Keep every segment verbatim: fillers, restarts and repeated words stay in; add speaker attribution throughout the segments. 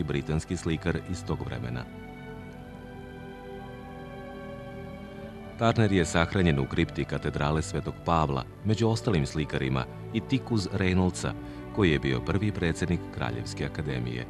Speaker 1: britanski slikar iz tog vremena. Turner je sahranjen u kripti katedrale Svetog Pavla, među ostalim slikarima i tik uz Reynoldsa, koji je bio prvi predsjednik Kraljevske akademije.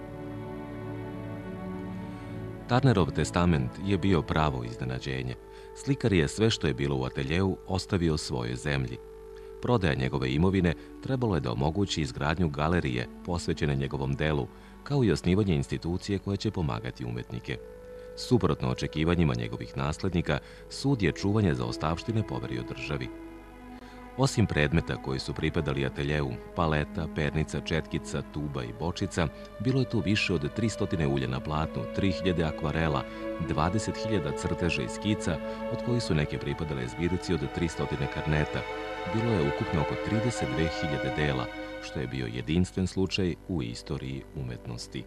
Speaker 1: Turnerov testament je bio pravo iznenađenje. Slikar je sve što je bilo u ateljeu ostavio svojoj zemlji. Prodaja njegove imovine trebalo je da omogući izgradnju galerije posvećene njegovom delu, kao i osnivanje institucije koja će pomagati umetnike. Suprotno očekivanjima njegovih naslednika, sud je čuvanje zaostavštine poverio državi. Osim predmeta koji su pripadali ateljeu, paleta, pernica, četkica, tuba i bočica, bilo je tu više od tristo ulja na platnu, tri hiljade akvarela, dvadeset hiljada crteža i skica, od kojih su neke pripadale zbirci od tristo karneta. Bilo je ukupno oko trideset dve hiljade dela, što je bio jedinstven slučaj u istoriji umetnosti.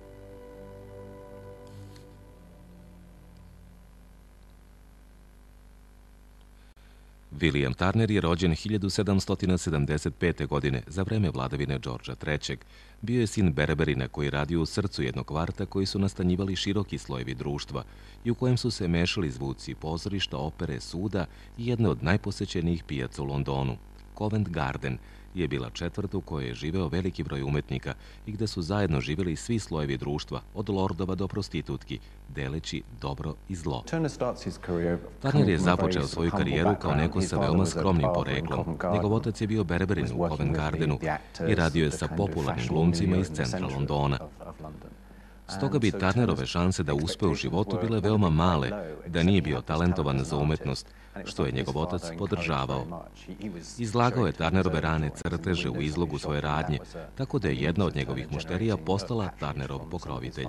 Speaker 1: William Turner je rođen hiljadu sedamsto sedamdeset pete. godine za vreme vladavine Đorđa trećeg. Bio je sin berberina koji radio u srcu jednog kvarta koji su nastanjivali široki slojevi društva i u kojem su se mešali zvuci pozorišta, opere, suda i jedne od najposećenijih pijaca u Londonu. Covent Garden je bila četvrt u kojoj je živeo veliki broj umetnika i gde su zajedno živjeli svi slojevi društva, od lordova do prostitutki, deleći dobro i zlo. Turner je započeo svoju karijeru kao neko sa veoma skromnim poreklom. Njegov otac je bio berberin u Covent Gardenu i radio je sa popularnim glumcima iz centra Londona. Stoga bi Turnerove šanse da uspe u životu bile veoma male, da nije bio talentovan za umetnost, što je njegov otac podržavao. Izlagao je Turnerove rane crteže u izlogu svoje radnje, tako da je jedna od njegovih mušterija postala Turnerov pokrovitelj.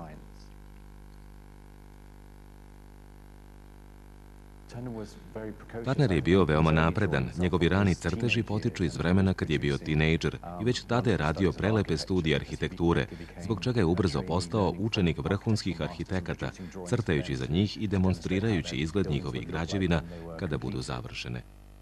Speaker 1: Turner je bio veoma napredan. Njegovi rani crteži potiču iz vremena kad je bio tinejdžer i već tada je radio prelepe studije arhitekture, zbog čega je ubrzo postao učenik vrhunskih arhitekata, crtajući za njih i demonstrirajući izgled njihovih građevina kada budu završene.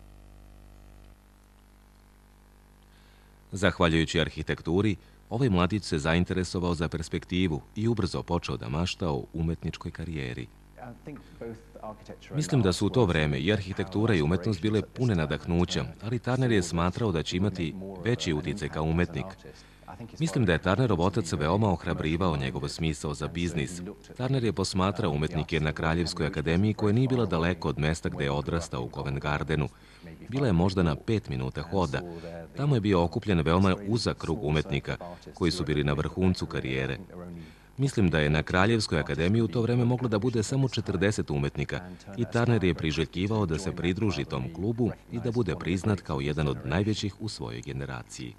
Speaker 1: Zahvaljujući arhitekturi, ovaj mladić se zainteresovao za perspektivu i ubrzo počeo da mašta o umetničkoj karijeri. Mislim da su u to vreme i arhitektura i umetnost bile pune nadahnuća, ali Turner je smatrao da će imati veći uticaj kao umetnik. Mislim da je Turnerov otac veoma ohrabrivao njegov smisao za biznis. Turner je posmatrao umetnike na Kraljevskoj akademiji koja nije bila daleko od mesta gde je odrastao u Covent Gardenu. Bila je možda na pet minuta hoda. Tamo je bio okupljen veoma uzak krug umetnika koji su bili na vrhuncu karijere. Mislim da je na Kraljevskoj akademiji u to vreme moglo da bude samo četrdeset umetnika i Turner je priželjkivao da se pridruži tom klubu i da bude priznat kao jedan od najvećih u svojoj generaciji.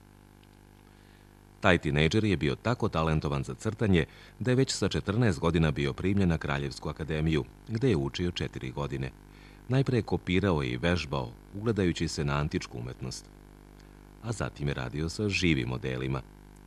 Speaker 1: Taj tinejdžer je bio tako talentovan za crtanje da je već sa četrnaest godina bio primljen na Kraljevsku akademiju, gde je učio četiri godine. Najpre je kopirao i vežbao, ugledajući se na antičku umetnost, a zatim je radio sa živim modelima.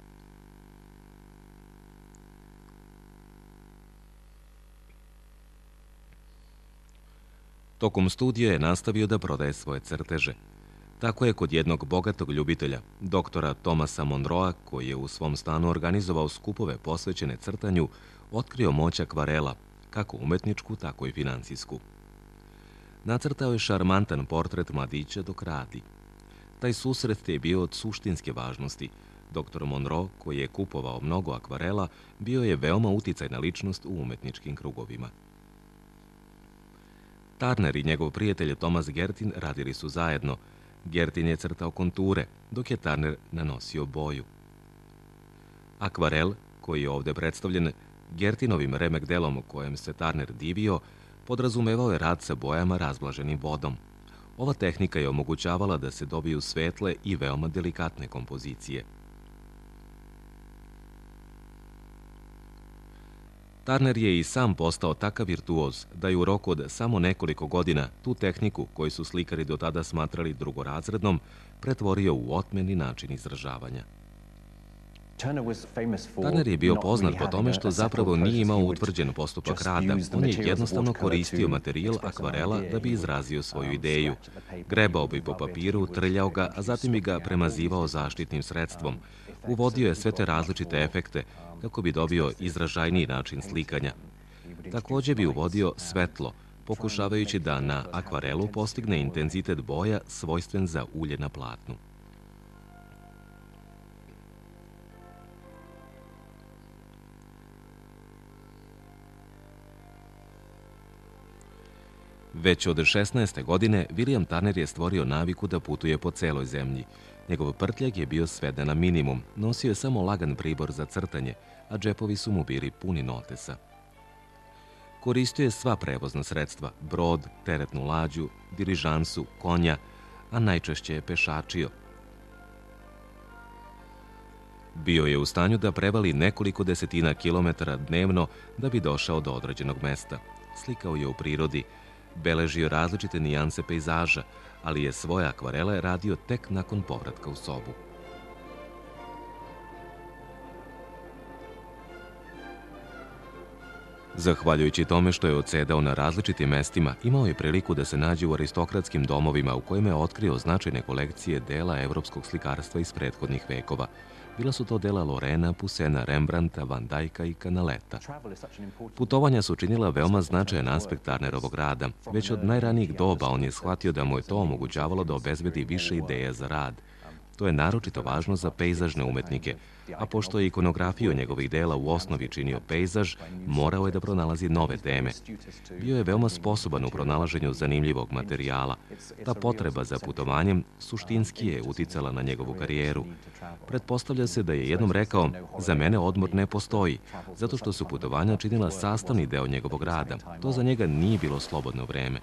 Speaker 1: Tokom studija je nastavio da prodaje svoje crteže. Tako je kod jednog bogatog ljubitelja, doktora Thomasa Monroea, koji je u svom stanu organizovao skupove posvećene crtanju, otkrio moć akvarela, kako umetničku, tako i finansijsku. Nacrtao je šarmantan portret mladića dok radi. Taj susret je bio od suštinske važnosti. Doktor Monroe, koji je kupovao mnogo akvarela, bio je veoma uticajna ličnost u umetničkim krugovima. Turner i njegov prijatelj Thomas Gertin radili su zajedno. Gertin je crtao konture, dok je Turner nanosio boju. Akvarel, koji je ovde predstavljen Gertinovim remek delom kojem se Turner divio, podrazumevao je rad sa bojama razblaženim vodom. Ova tehnika je omogućavala da se dobiju svetle i veoma delikatne kompozicije. Turner je i sam postao takav virtuoz da je u roku od samo nekoliko godina tu tehniku, koju su slikari do tada smatrali drugorazrednom, pretvorio u otmeni način izražavanja. Turner je bio poznat po tome što zapravo nije imao utvrđen postupak rada. On je jednostavno koristio materijal akvarela da bi izrazio svoju ideju. Grebao bi po papiru, trljao ga, a zatim bi ga premazivao zaštitnim sredstvom. Uvodio je sve te različite efekte kako bi dobio izražajniji način slikanja. Također bi uvodio svetlo, pokušavajući da na akvarelu postigne intenzitet boja svojstven za ulje na platnu. Već od šesnaeste godine William Turner je stvorio naviku da putuje po celoj zemlji. Njegov prtljag je bio sveden na minimum, nosio je samo lagan pribor za crtanje, a džepovi su mu bili puni notesa. Koristio je sva prevozna sredstva, brod, teretnu lađu, dirižansu, konja, a najčešće je pešačio. Bio je u stanju da prevali nekoliko desetina kilometara dnevno da bi došao do određenog mesta. Slikao je u prirodi, beležio različite nijanse pejzaža, ali je svoje akvarele radio tek nakon povratka u sobu. Zahvaljujući tome što je odsedao na različitim mestima, imao je priliku da se nađe u aristokratskim domovima u kojima je otkrio značajne kolekcije dela evropskog slikarstva iz prethodnih vekova. Bila su to dela Lorena, Poussena, Rembrandta, Van Dycka i Canaleta. Putovanja su činila veoma značajan aspekt Turnerovog rada. Već od najranijih doba on je shvatio da mu je to omogućavalo da obezbedi više ideja za rad. To je naročito važno za pejzažne umetnike, a pošto je ikonografiju njegovih dela u osnovi činio pejzaž, morao je da pronalazi nove teme. Bio je veoma sposoban u pronalaženju zanimljivog materijala. Ta potreba za putovanjem suštinski je uticala na njegovu karijeru. Pretpostavlja se da je jednom rekao, za mene odmor ne postoji, zato što su putovanja činila sastavni deo njegovog rada. To za njega nije bilo slobodno vreme.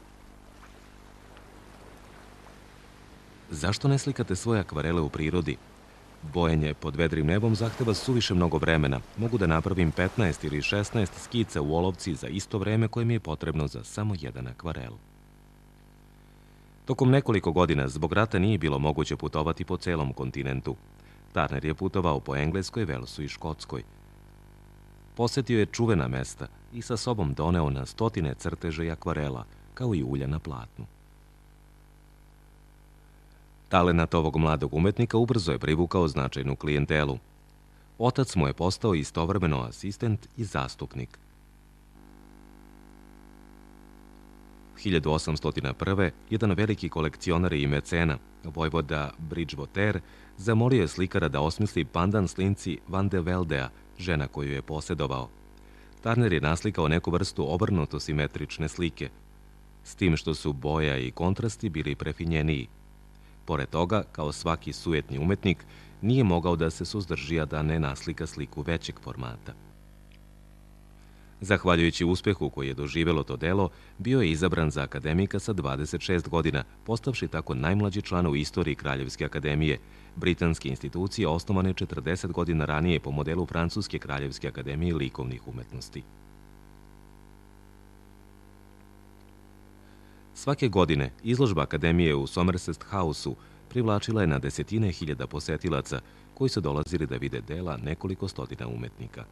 Speaker 1: Zašto ne slikate svoje akvarele u prirodi? Bojenje pod vedrim nebom zahteva suviše mnogo vremena. Mogu da napravim petnaest ili šesnaest skica u olovci za isto vreme koje mi je potrebno za samo jedan akvarel. Tokom nekoliko godina zbog rata nije bilo moguće putovati po celom kontinentu. Turner je putovao po Engleskoj, Velsu i Škotskoj. Posetio je čuvena mesta i sa sobom doneo na stotine crteža i akvarela, kao i ulja na platnu. Talenat ovog mladog umetnika ubrzo je privukao značajnu klijentelu. Otac mu je postao istovremeno asistent i zastupnik. hiljadu osamsto prve. jedan veliki kolekcionar i mecena, vojvoda Bridgewater, zamolio je slikara da osmisli pandan slinci Van de Veldea, žena koju je posedovao. Turner je naslikao neku vrstu obrnuto simetrične slike, s tim što su boja i kontrasti bili prefinjeniji. Pored toga, kao svaki sujetni umetnik, nije mogao da se suzdrži da ne naslika sliku većeg formata. Zahvaljujući uspehu koji je doživelo to delo, bio je izabran za akademika sa dvadeset šest godina, postavši tako najmlađi član u istoriji Kraljevske akademije, britanske institucije osnovane četrdeset godina ranije po modelu Francuske Kraljevske akademije likovnih umetnosti. Svake godine izložba akademije u Somerset House-u privlačila je na desetine hiljada posetilaca koji su dolazili da vide dela nekoliko stotina umetnika.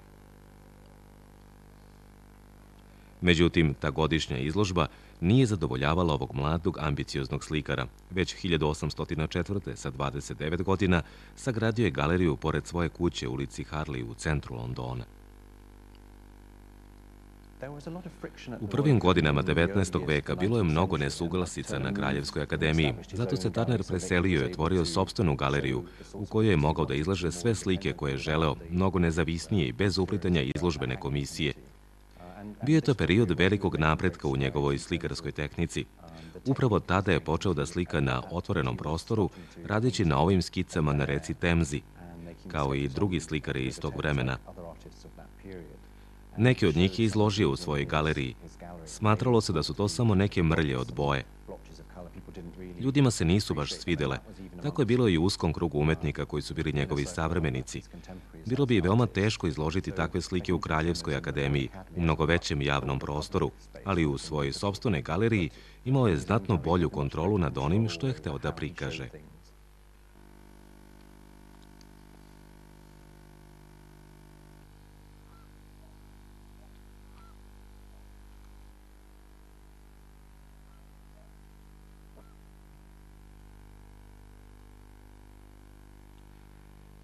Speaker 1: Međutim, ta godišnja izložba nije zadovoljavala ovog mladog ambicioznog slikara. Već hiljadu osamsto četvrte. sa dvadeset devet godina sagradio je galeriju pored svoje kuće u ulici Harley u centru Londona. U prvim godinama devetnaestog veka bilo je mnogo nesuglasica na Kraljevskoj akademiji, zato se Turner preselio i otvorio sopstvenu galeriju u kojoj je mogao da izlaže sve slike koje je želeo, mnogo nezavisnije i bez uplitanja izložbene komisije. Bio je to period velikog napretka u njegovoj slikarskoj tehnici. Upravo tada je počeo da slika na otvorenom prostoru, radeći na ovim skicama na reci Temzi, kao i drugi slikari iz tog vremena. Neki od njih je izložio u svojoj galeriji. Smatralo se da su to samo neke mrlje od boje. Ljudima se nisu baš svidele. Tako je bilo i u uskom krugu umetnika koji su bili njegovi savremenici. Bilo bi veoma teško izložiti takve slike u Kraljevskoj akademiji, u mnogo većem javnom prostoru, ali u svojoj sopstvenoj galeriji imao je znatno bolju kontrolu nad onim što je hteo da prikaže.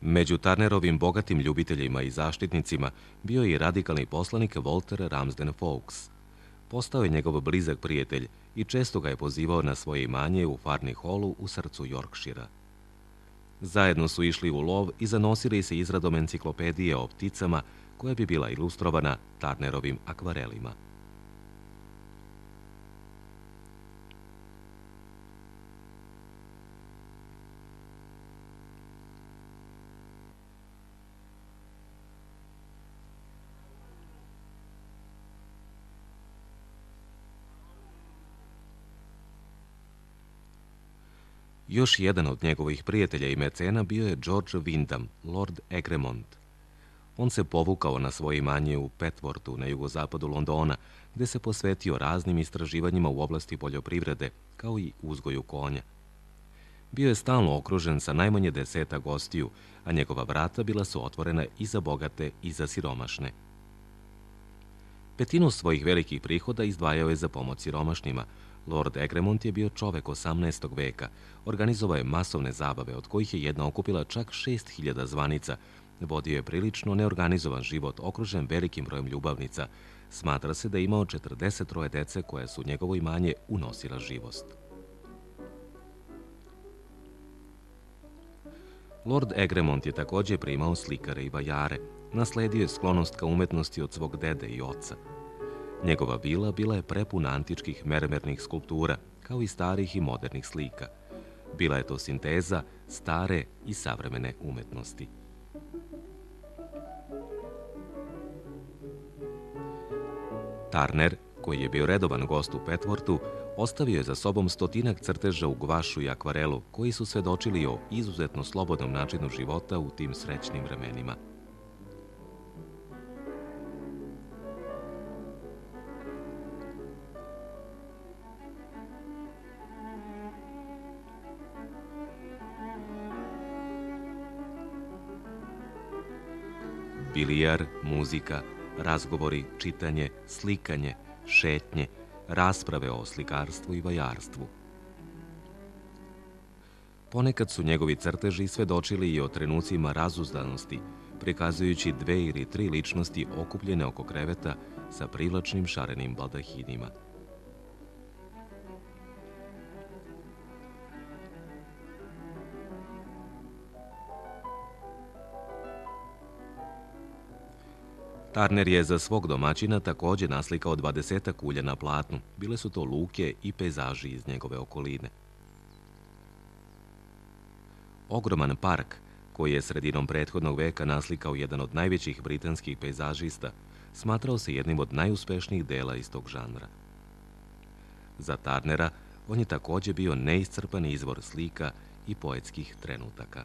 Speaker 1: Među Turnerovim bogatim ljubiteljima i zaštitnicima bio je i radikalni poslanik Walter Ramsden Fawkes. Postao je njegov blizak prijatelj i često ga je pozivao na svoje imanje u Farney Hallu u srcu Yorkshira. Zajedno su išli u lov i zanosili se izradom enciklopedije o pticama koja bi bila ilustrovana Turnerovim akvarelima. Još jedan od njegovih prijatelja i mecena bio je George Wyndham, Lord Egremont. On se povukao na svoje imanje u Petworthu na jugozapadu Londona, gde se posvetio raznim istraživanjima u oblasti poljoprivrede, kao i uzgoju konja. Bio je stalno okružen sa najmanje deseta gostiju, a njegova vrata bila su otvorena i za bogate i za siromašne. Petinu svojih velikih prihoda izdvajao je za pomoć siromašnima. Lord Egremont je bio čovek osamnaestog veka, organizovao je masovne zabave, od kojih je jedna okupila čak šest hiljada zvanica, vodio je prilično neorganizovan život okružen velikim brojem ljubavnica. Smatra se da je imao četrdeset troje dece koja su njegovo imanje unosila živost. Lord Egremont je također primao slikare i vajare. Nasledio je sklonost ka umetnosti od svog dede i oca. Njegova vila bila je prepuna antičkih mermernih skulptura, kao i starih i modernih slika. Bila je to sinteza stare i savremene umetnosti. Turner, koji je bio redovan gost u Petworthu, ostavio je za sobom stotinak crteža u gvašu i akvarelu, koji su svedočili o izuzetno slobodnom načinu života u tim srećnim vremenima. Bilijar, muzika, razgovori, čitanje, slikanje, šetnje, rasprave o slikarstvu i vajarstvu. Ponekad su njegovi crteži svedočili i o trenucima razuzdanosti, prikazujući dve ili tri ličnosti okupljene oko kreveta sa privlačnim šarenim baldahinima. Turner je za svog domaćina također naslikao dvadesetak ulja na platnu. Bile su to luke i pejzaži iz njegove okoline. Ogroman park, koji je sredinom prethodnog veka naslikao jedan od najvećih britanskih pejzažista, smatrao se jednim od najuspešnijih dela iz tog žanra. Za Turnera on je također bio neiscrpan izvor slika i poetskih trenutaka.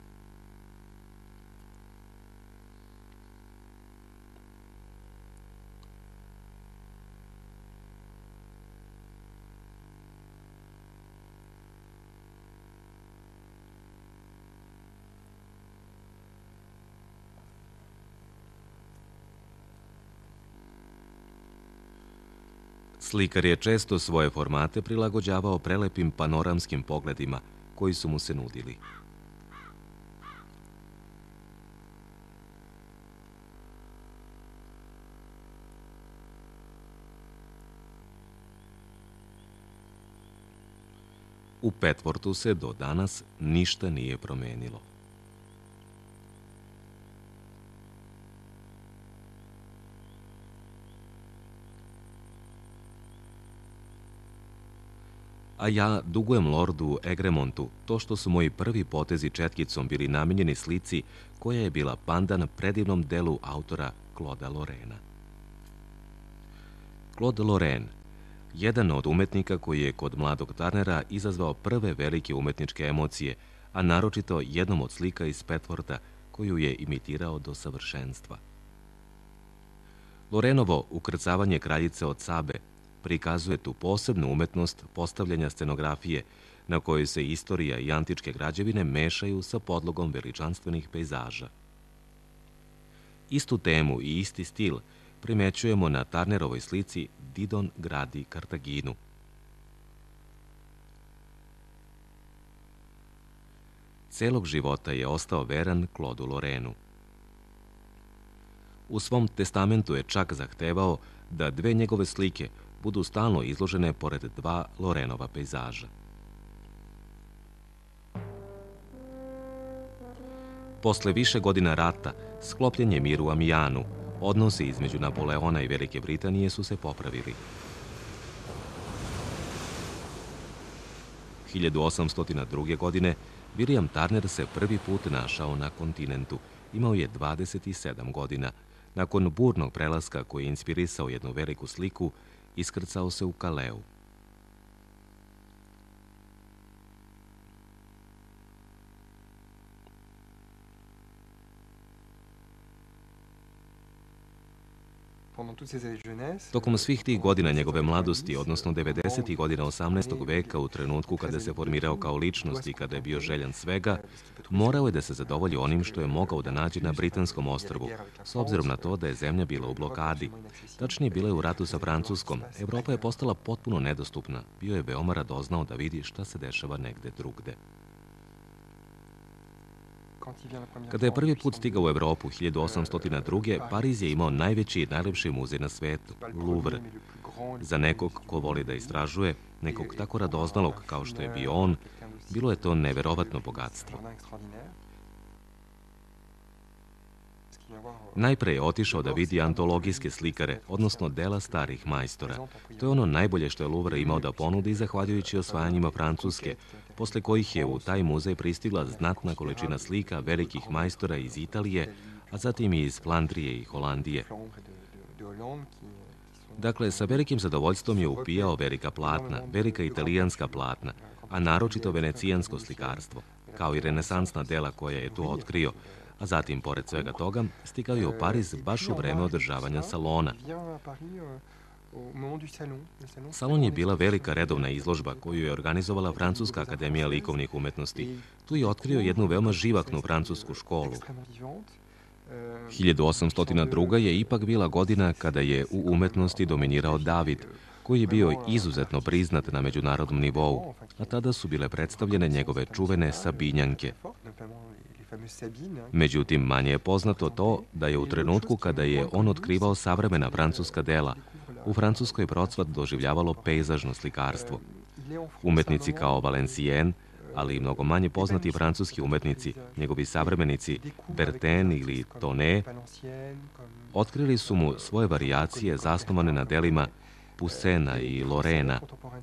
Speaker 1: Slikar je često svoje formate prilagođavao prelepim panoramskim pogledima koji su mu se nudili. U Petworthu se do danas ništa nije promenilo. A ja dugujem lordu Egremontu to što su moji prvi potezi četkicom bili namenjeni slici koja je bila pandan predivnom delu autora Clauda Lorraina. Claude Lorrain, jedan od umetnika koji je kod mladog Turnera izazvao prve velike umetničke emocije, a naročito jednom od slika iz Petwortha koju je imitirao do savršenstva. Lorrainovo ukrcavanje kraljice od Sabe prikazuje tu posebnu umetnost postavljanja scenografije na kojoj se istorija i antičke građevine mešaju sa podlogom veličanstvenih pejzaža. Istu temu i isti stil primećujemo na Turnerovoj slici Didon gradi Kartaginu. celog života je ostao veran Claude Lorrainu. U svom testamentu je čak zahtevao da dve njegove slike budu stalno izložene pored dva Lorrainova pejzaža. Posle više godina rata, sklopljen je mir u Amijanu, odnosi između Napoleona i Velike Britanije su se popravili. hiljadu osamsto druge. godine William Turner se prvi put našao na kontinentu. Imao je dvadeset sedam godina. Nakon burnog prelaska koji je inspirisao jednu veliku sliku, iskrcao se u Kaleu. Tokom svih tih godina njegove mladosti, odnosno devedesetih godina osamnaestog veka, u trenutku kada se formirao kao ličnost i kada je bio željan svega, morao je da se zadovolji onim što je mogao da nađe na Britanskom ostrvu, s obzirom na to da je zemlja bila u blokadi. Tačnije, bila je u ratu sa Francuskom. Evropa je postala potpuno nedostupna. Bio je veoma radoznao da vidi šta se dešava negde drugde. Kada je prvi put stigao u Evropu hiljadu osamsto druge. Pariz je imao najveći i najlepši muzej na svetu, Louvre. Za nekog ko voli da istražuje, nekog tako radoznalog kao što je bio on, bilo je to neverovatno bogatstvo. Najpre je otišao da vidi antologijske slikare, odnosno dela starih majstora. To je ono najbolje što je Louvre imao da ponudi zahvaljujući osvajanjima Francuske, posle kojih je u taj muzej pristigla znatna količina slika velikih majstora iz Italije, a zatim i iz Flandrije i Holandije. Dakle, sa velikim zadovoljstvom je upijao velika platna, velika italijanska platna, a naročito venecijansko slikarstvo, kao i renesansna dela koja je tu otkrio, a zatim, pored svega toga, stigao je u Pariz baš u vreme održavanja salona. Salon je bila velika redovna izložba koju je organizovala Francuska akademija likovnih umetnosti. Tu je otkrio jednu veoma živahnu francusku školu. hiljadu osamsto druga. je ipak bila godina kada je u umetnosti dominirao David, koji je bio izuzetno priznat na međunarodnom nivou, a tada su bile predstavljene njegove čuvene Sabinjanke. Međutim, manje je poznato to da je u trenutku kada je on otkrivao savremena francuska dela, u Francuskoj procvat doživljavalo pejzažno slikarstvo. Umetnici kao Valenciennes, ali i mnogo manje poznati francuski umetnici, njegovi savremenici Bertin ili Tonet, otkrili su mu svoje varijacije zasnovane na delima Poussena i Lorraina.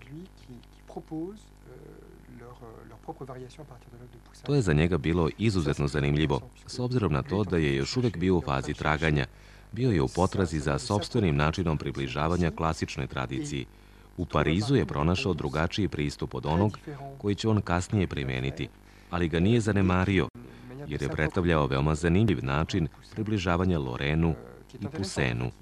Speaker 1: To je za njega bilo izuzetno zanimljivo, s obzirom na to da je još uvek bio u fazi traganja. Bio je u potrazi za sopstvenim načinom približavanja klasičnoj tradiciji. U Parizu je pronašao drugačiji pristup od onog koji će on kasnije primeniti, ali ga nije zanemario, jer je predstavljao veoma zanimljiv način približavanja Lorrainu i Poussenu.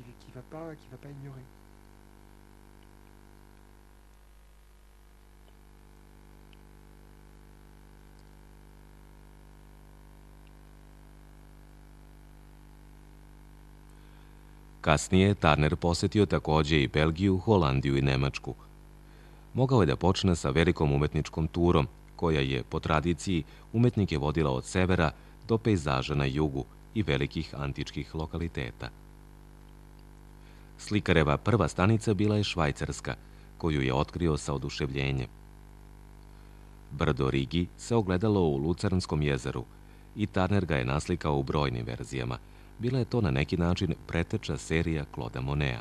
Speaker 1: Kasnije je Turner posetio takođe i Belgiju, Holandiju i Nemačku. Mogao je da počne sa velikom umetničkom turom, koja je, po tradiciji, umetnike vodila od severa do pejzaža na jugu i velikih antičkih lokaliteta. Slikareva prva stanica bila je Švajcarska, koju je otkrio sa oduševljenjem. Brdo Rigi se ogledalo u Lucernskom jezeru i Turner ga je naslikao u brojnim verzijama. Bila je to na neki način preteča serija Claudea Moneta.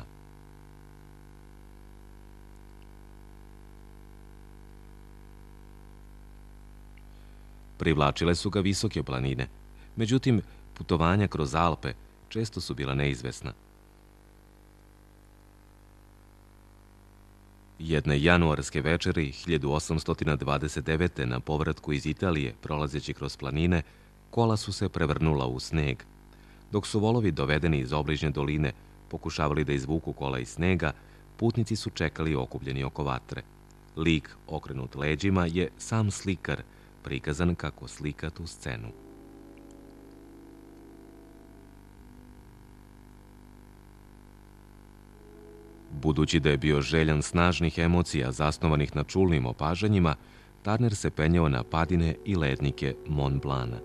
Speaker 1: Privlačile su ga visoke planine. Međutim, putovanja kroz Alpe često su bila neizvesna. Jedne januarske večeri hiljadu osamsto dvadeset devete. na povratku iz Italije, prolazeći kroz planine, kola su se prevrnula u sneg. Dok su volovi dovedeni iz obližnje doline pokušavali da izvuku kola iz snega, putnici su čekali okupljeni oko vatre. Lik okrenut leđima je sam slikar, prikazan kako slika tu scenu. Budući da je bio željan snažnih emocija zasnovanih na čulnim opažanjima, Turner se penjao na padine i lednike Mont Blana.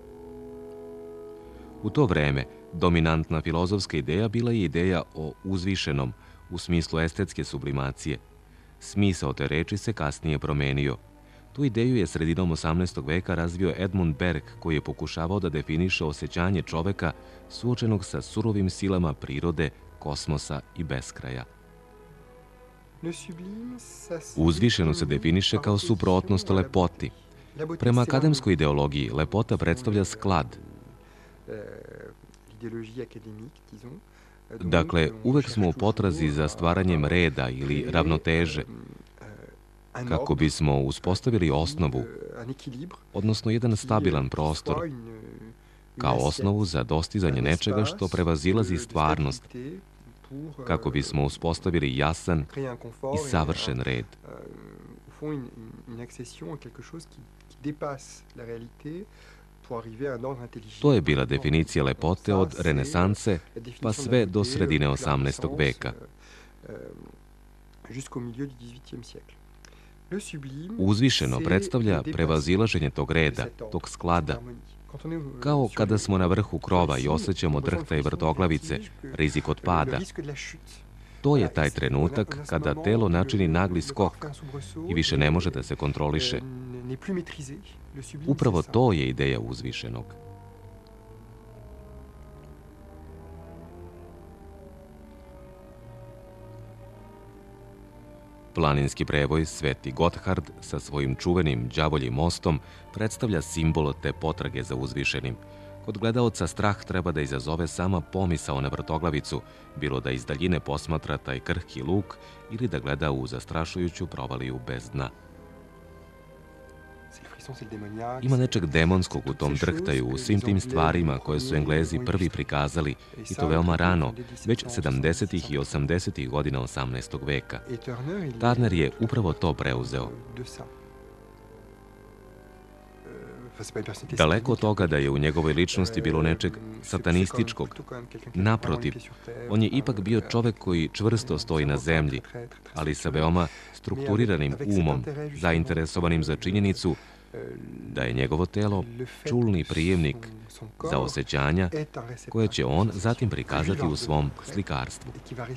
Speaker 1: U to vreme, dominantna filozofska ideja bila je ideja o uzvišenom, u smislu estetske sublimacije. Smisao te reči se kasnije promenio. Tu ideju je sredinom osamnaestog veka razvio Edmund Burke, koji je pokušavao da definiše osjećanje čoveka suočenog sa surovim silama prirode, kosmosa i beskraja. Uzvišeno se definiše kao suprotnost lepoti. Prema akademskoj ideologiji, lepota predstavlja sklad. Dakle, uvek smo u potrazi za stvaranjem reda ili ravnoteže, kako bismo uspostavili osnovu, odnosno jedan stabilan prostor, kao osnovu za dostizanje nečega što prevazilazi stvarnost, kako bismo uspostavili jasan i savršen red. To je bila definicija lepote od renesanse pa sve do sredine osamnaestog veka. Uzvišeno predstavlja prevazilaženje tog reda, tog sklada, kao kada smo na vrhu krova i osjećamo drhtaj vrtoglavice, rizik od pada. To je taj trenutak kada telo načini nagli skok i više ne može da se kontroliše. Upravo to je ideja uzvišenog. Planinski prevoj Sveti Gotthard sa svojim čuvenim đavoljim mostom predstavlja simbol te potrage za uzvišenim. Kod gledaoca strah treba da izazove sama pomisao na vrtoglavicu, bilo da iz daljine posmatra taj krhki luk ili da gleda u zastrašujuću provaliju bez dna. Ima nečeg demonskog u tom drhtaju, u svim tim stvarima koje su Englezi prvi prikazali, i to veoma rano, već sedamdesetih i osamdesetih godina osamnaestog veka. Turner je upravo to preuzeo. Daleko od toga da je u njegovoj ličnosti bilo nečeg satanističkog. Naprotiv, on je ipak bio čovek koji čvrsto stoji na zemlji, ali sa veoma strukturiranim umom, zainteresovanim za činjenicu da je njegovo telo čulni prijemnik za osjećanja koje će on zatim prikazati u svom slikarstvu.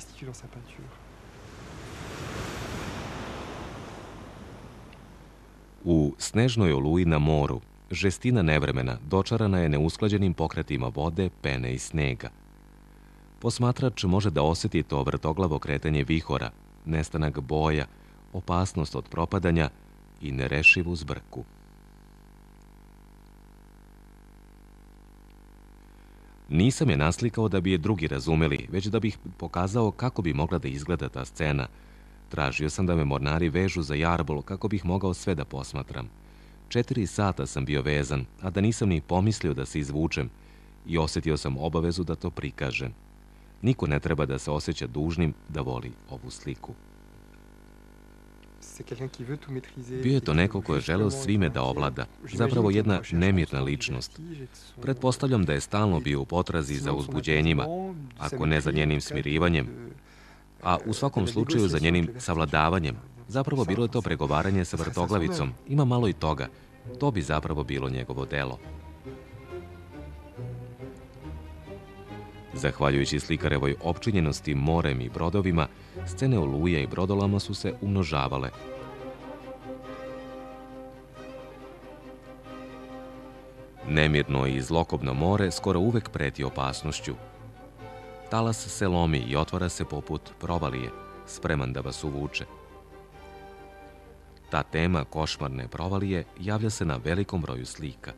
Speaker 1: U Snežnoj oluji na moru, žestina nevremena dočarana je neusklađenim pokretima vode, pene i snega. Posmatrač može da osjeti to vrtoglavo kretanje vihora, nestanak boja, opasnost od propadanja i nerešivu zbrku. Nisam je naslikao da bi je drugi razumeli, već da bih pokazao kako bi mogla da izgleda ta scena. Tražio sam da me mornari vežu za jarbol kako bih mogao sve da posmatram. Četiri sata sam bio vezan, a da nisam ni pomislio da se izvučem i osjetio sam obavezu da to prikažem. Niko ne treba da se osjeća dužnim da voli ovu sliku. Bio je to neko ko je želeo svime da ovlada, zapravo jedna nemirna ličnost. Pretpostavljam da je stalno bio u potrazi za uzbuđenjima, ako ne za njenim smirivanjem, a u svakom slučaju za njenim savladavanjem. Zapravo bilo je to pregovaranje sa vrtoglavicom. Ima malo i toga. To bi zapravo bilo njegovo delo. Zahvaljujući slikarevoj opčinjenosti morem i brodovima, scene oluje i brodolama su se umnožavale. Nemirno i zlokobno more skoro uvek preti opasnošću. Talas se lomi i otvara se poput provalije, spreman da vas uvuče. Ta tema košmarne provalije javlja se na velikom broju slika.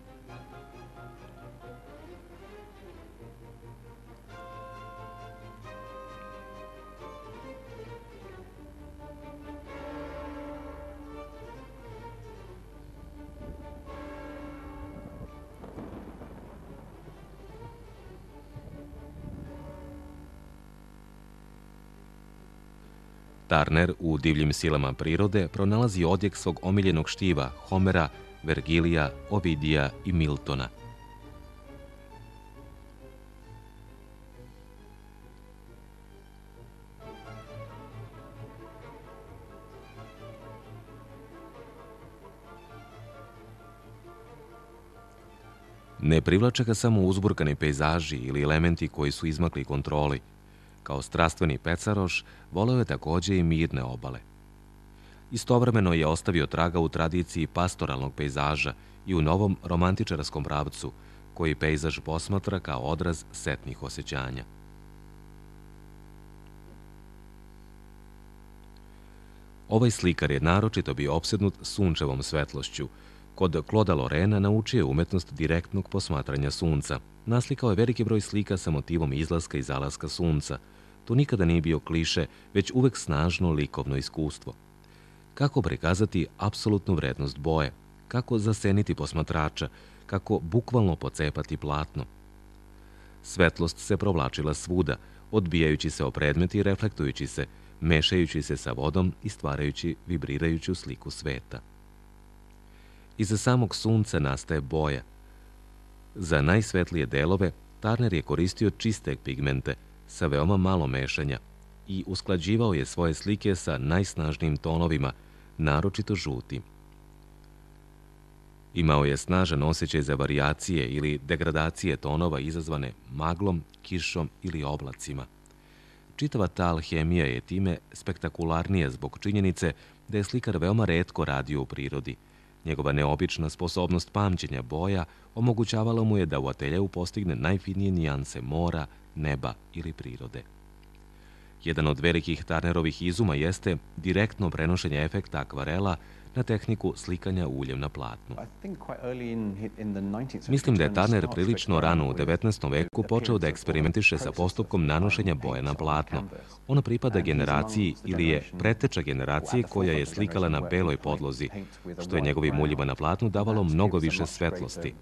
Speaker 1: Turner u Divljim silama prirode pronalazi odjek svog omiljenog štiva Homera, Vergilija, Ovidija i Miltona. Ne privlače ga samo uzburkani pejzaži ili elementi koji su izmakli kontroli. Kao strastveni pecaroš, voleo je takođe i mirne obale. Istovremeno je ostavio traga u tradiciji pastoralnog pejzaža i u novom romantičarskom pravcu, koji pejzaž posmatra kao odraz setnih osjećanja. Ovaj slikar je naročito bio opsednut sunčevom svetlošću. Kod Clauda Lorraina naučio je umetnost direktnog posmatranja sunca. Naslikao je veliki broj slika sa motivom izlaska i zalaska sunca. To nikada nije bio kliše, već uvek snažno likovno iskustvo. Kako prikazati apsolutnu vrednost boje? Kako zaseniti posmatrača? Kako bukvalno pocepati platno? Svetlost se provlačila svuda, odbijajući se o predmeti i reflektujući se, mešajući se sa vodom i stvarajući vibrirajuću sliku sveta. Iza samog sunca nastaje boja. Za najsvetlije delove Turner je koristio čiste pigmente sa veoma malo mešanja i usklađivao je svoje slike sa najsnažnijim tonovima, naročito žutim. Imao je snažan osjećaj za varijacije ili degradacije tonova izazvane maglom, kišom ili oblacima. Čitava ta alhemija je time spektakularnija zbog činjenice da je slikar veoma retko radio u prirodi. Njegova neobična sposobnost pamćenja boja omogućavala mu je da u ateljeu postigne najfinije nijanse mora, neba ili prirode. Jedan od velikih Turnerovih izuma jeste direktno prenošenje efekta akvarela na tehniku slikanja uljem na platnu. Mislim da je Turner prilično rano u devetnaestom veku počeo da eksperimentiše sa postupkom nanošenja boja na platno. Ona pripada generaciji ili je preteča generacije koja je slikala na beloj podlozi, što je njegovim uljima na platnu davalo mnogo više svetlosti.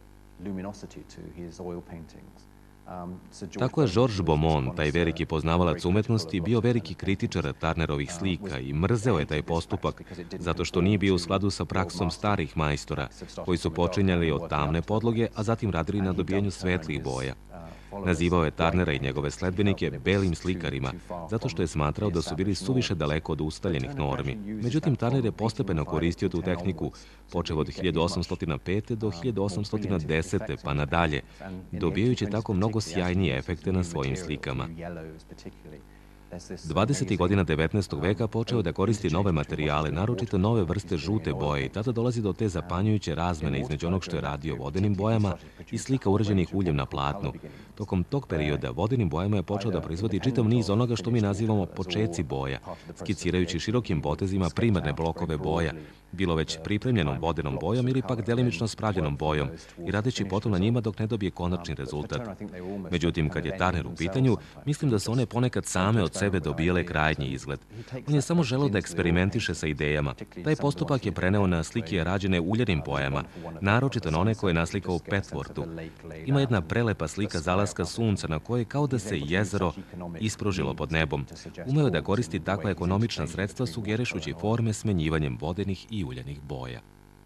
Speaker 1: Tako je Georges Beaumont, taj veliki poznavalac umetnosti, bio veliki kritičar Turnerovih slika i mrzeo je taj postupak zato što nije bio u skladu sa praksom starih majstora koji su počinjali od tamne podloge, a zatim radili na dobijanju svetlih boja. Nazivao je Turnera i njegove sledbenike belim slikarima, zato što je smatrao da su bili suviše daleko od ustaljenih normi. Međutim, Turner je postepeno koristio tu tehniku, počev od hiljadu osamsto pete do hiljadu osamsto desete pa nadalje, dobijajući tako mnogo sjajnije efekte na svojim slikama. dvadesetih godina devetnaestog veka počeo da koristi nove materijale, naročito nove vrste žute boje, i tada dolazi do te zapanjujuće razmene između onog što je radio vodenim bojama i slika urađenih uljem na platnu. Tokom tog perioda vodenim bojama je počeo da proizvodi čitav niz onoga što mi nazivamo počeci boja, skicirajući širokim potezima primarne blokove boja, bilo već pripremljenom vodenom bojom ili pak delimično spravljenom bojom, i radeći potom na njima dok ne dobije konačni rezultat. Međutim, kad je Turner u pitanju, mislim da su one ponekad same od sebe dobijele krajnji izgled. On je samo želeo da eksperimentiše sa idejama. Taj postupak je preneo na slike rađene uljanim bojama, naročito na one koje je naslikao u Petworthu. Ima jedna prelepa slika zalaska sunca na kojoj kao da se jezero ispružilo pod nebom. Umeo je da koristi takva ekonomična sredstva sugerišući forme smenjivanjem vodenih i uljanih boja.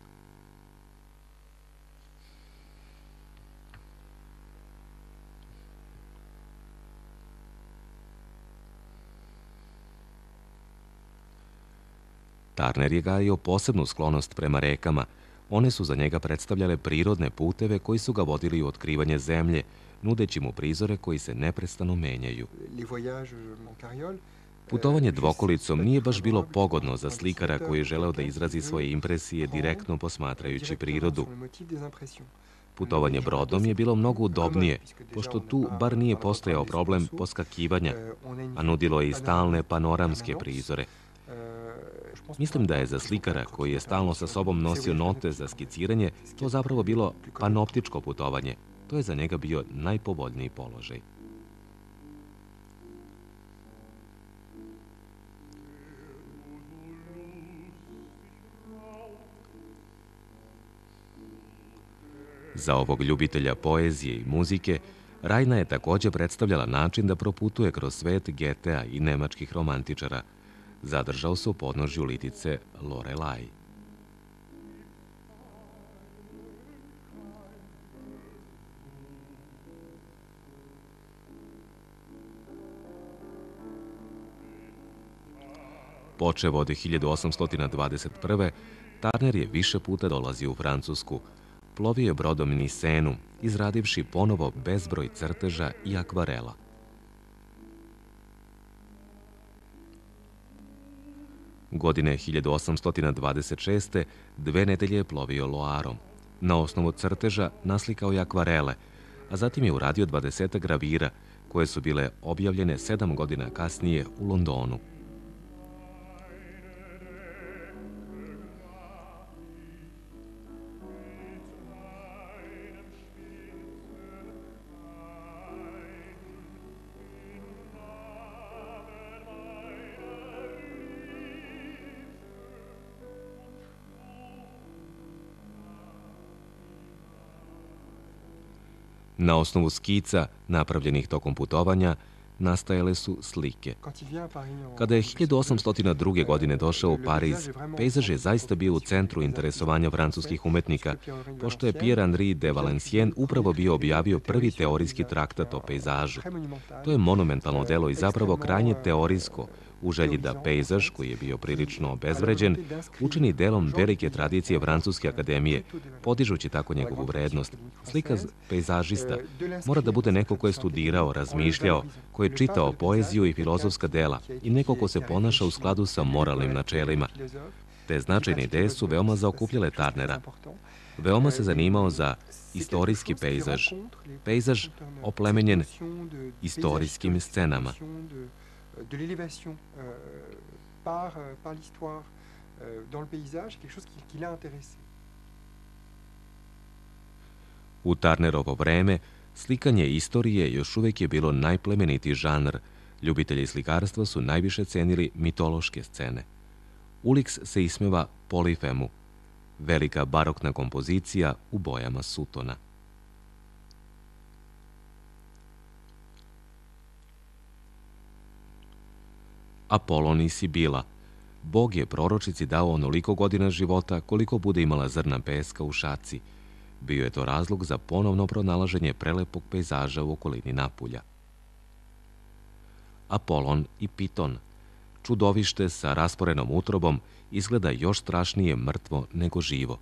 Speaker 1: Turner je gajio posebnu sklonost prema rekama. One su za njega predstavljale prirodne puteve koji su ga vodili u otkrivanje zemlje, nudeći mu prizore koji se neprestano menjaju. Putovanje dvokolicom nije baš bilo pogodno za slikara koji je želeo da izrazi svoje impresije direktno posmatrajući prirodu. Putovanje brodom je bilo mnogo udobnije, pošto tu bar nije postojao problem poskakivanja, a nudilo je i stalne panoramske prizore. Mislim da je za slikara koji je stalno sa sobom nosio note za skiciranje to zapravo bilo panoptičko putovanje. To je za njega bio najpovoljniji položaj. Za ovog ljubitelja poezije i muzike, Rajna je također predstavljala način da proputuje kroz svet Getea i nemačkih romantičara. Zadržao se u podnožju litice Lorelai. Počev od hiljadu osamsto dvadeset prve. Turner je više puta dolazio u Francusku. plovio je brodom niz Senu, izradivši ponovo bezbroj crteža i akvarela. Godine hiljadu osamsto dvadeset šeste. dve nedelje je plovio Loarom. Na osnovu crteža naslikao je akvarele, a zatim je uradio dvadesetak gravira, koje su bile objavljene sedam godina kasnije u Londonu. Na osnovu skica, napravljenih tokom putovanja, nastajale su slike. Kada je hiljadu osamsto druge. godine došao u Pariz, pejzaž je zaista bio u centru interesovanja francuskih umetnika, pošto je Pierre-Henri de Valenciennes upravo bio objavio prvi teorijski traktat o pejzažu. To je monumentalno delo i zapravo krajnje teorijsko, u želji da pejzaž, koji je bio prilično obezvređen, učini delom velike tradicije Francuske akademije, podižući tako njegovu vrednost. Slika pejzažista mora da bude neko ko je studirao, razmišljao, ko je čitao poeziju i filozofska dela i neko ko se ponaša u skladu sa moralnim načelima. Te značajne ideje su veoma zaokupljale Turnera. Veoma se zanimao za istorijski pejzaž, pejzaž oplemenjen istorijskim scenama.
Speaker 2: de l'élévation euh, par, euh, par l'histoire euh, dans le paysage, quelque chose qui, qui l'a intéressé.
Speaker 1: U Turnerovo vreme, slikanje istorije još uvijek je bilo najplemenitiji žanr. Ljubitelji slikarstva su najviše cenili mitološke scene. Ulix se ismeva Polifemu, velika barokna kompozicija u bojama sutona. Apolon i Sibila. Bog je proročici dao onoliko godina života koliko bude imala zrna peska u šaci. Bio je to razlog za ponovno pronalaženje prelepog pejzaža u okolini Napulja. Apolon i Piton. Čudovište sa rasporenom utrobom izgleda još strašnije mrtvo nego živo.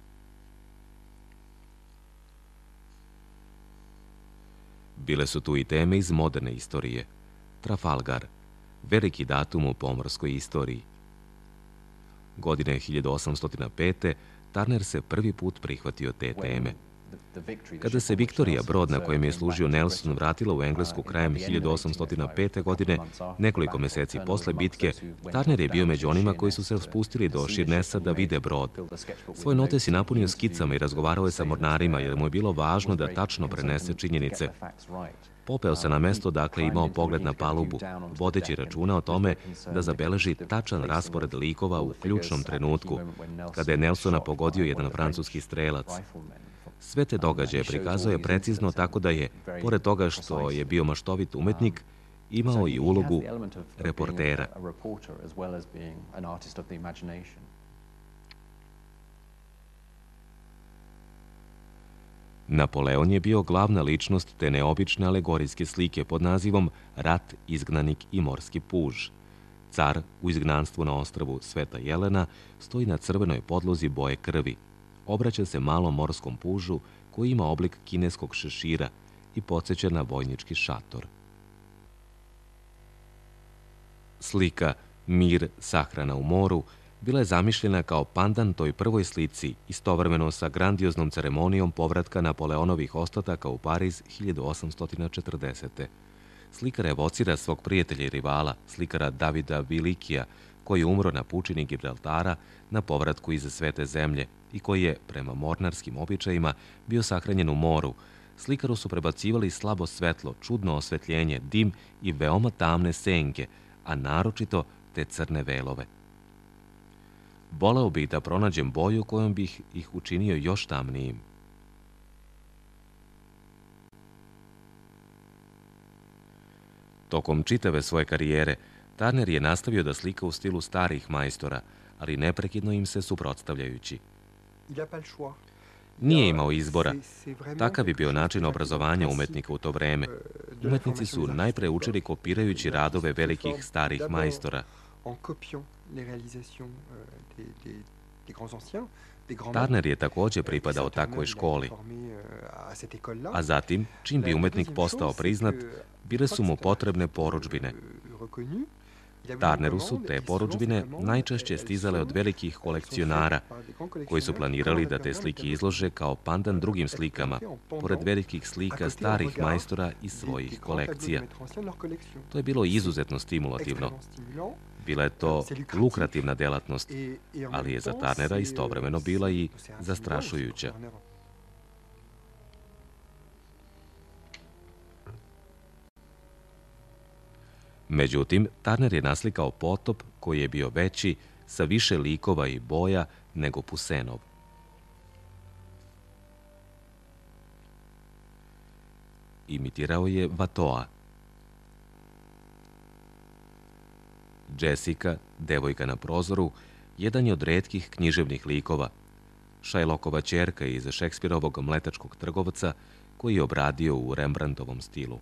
Speaker 1: Bile su tu i teme iz moderne istorije. Trafalgar, veliki datum u pomorskoj istoriji. Godine hiljadu osamsto pete. Turner se prvi put prihvatio te teme. Kada se Viktorija, brod na kojem je služio Nelson, vratila u Englesku krajem hiljadu osamsto pete. godine, nekoliko meseci posle bitke, Turner je bio među onima koji su se spustili do Širnesa da vide brod. Svoj notes je napunio skicama i razgovarao je sa mornarima, jer mu je bilo važno da tačno prenese činjenice. Popeo se na mesto, dakle imao pogled na palubu, vodeći računa o tome da zabeleži tačan raspored likova u ključnom trenutku, kada je Nelsona pogodio jedan francuski strelac. Sve te događaje prikazao je precizno tako da je, pored toga što je bio maštovit umetnik, imao i ulogu reportera. Napoleon je bio glavna ličnost te neobične alegorijske slike pod nazivom Rat, izgnanik i morski puž. Car u izgnanstvu na ostrvu Sveta Jelena stoji na crvenoj podlozi boje krvi. Obraća se malom morskom pužu koji ima oblik kineskog šešira i podsjeća na vojnički šator. Slika Mir, sahrana u moru bila je zamišljena kao pandan toj prvoj slici, istovremeno sa grandioznom ceremonijom povratka Napoleonovih ostataka u Pariz hiljadu osamsto četrdesete. Slikar evocira svog prijatelja i rivala, slikara Davida Vilikija, koji je umro na pučini Gibraltara na povratku iz Svete zemlje i koji je, prema mornarskim običajima, bio sahranjen u moru. Slikaru su prebacivali slabo svetlo, čudno osvetljenje, dim i veoma tamne senke, a naročito te crne velove. Voleo bih da pronađem boju kojom bih ih učinio još tamnijim. Tokom čitave svoje karijere, Turner je nastavio da slika u stilu starih majstora, ali neprekidno im se suprotstavljajući. Nije imao izbora. Takav je bio način obrazovanja umetnika u to vreme. Umetnici su najpre učili kopirajući radove velikih starih majstora.
Speaker 2: En copiant les réalisations euh, des, des, des grands anciens,
Speaker 1: Turner je također pripadao takvoj školi, a zatim, čim bi umetnik postao priznat, bile su mu potrebne porudžbine. Turneru su te porudžbine najčešće stizale od velikih kolekcionara, koji su planirali da te slike izlože kao pandan drugim slikama, pored velikih slika starih majstora iz svojih kolekcija. To je bilo izuzetno stimulativno. Bila je to lukrativna delatnost, ali je za Turnera istovremeno bila i zastrašujuća. Međutim, Turner je naslikao potop koji je bio veći, sa više likova i boja nego Poussinov. Imitirao je Watteau. Jessica, devojka na prozoru, jedan je od retkih književnih likova, Shylockova ćerka iz Šekspirovog Mletačkog trgovca, koji je obradio u Rembrandtovom stilu.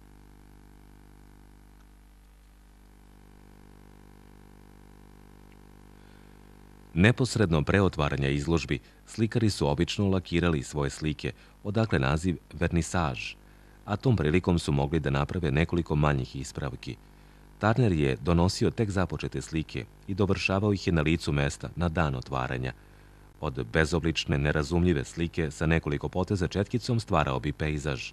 Speaker 1: Neposredno pre otvaranja izložbi, slikari su obično lakirali svoje slike, odakle naziv vernisaž, a tom prilikom su mogli da naprave nekoliko manjih ispravki. Turner je donosio tek započete slike i dovršavao ih je na licu mesta na dan otvaranja. Od bezoblične, nerazumljive slike sa nekoliko poteza četkicom stvarao bi pejzaž.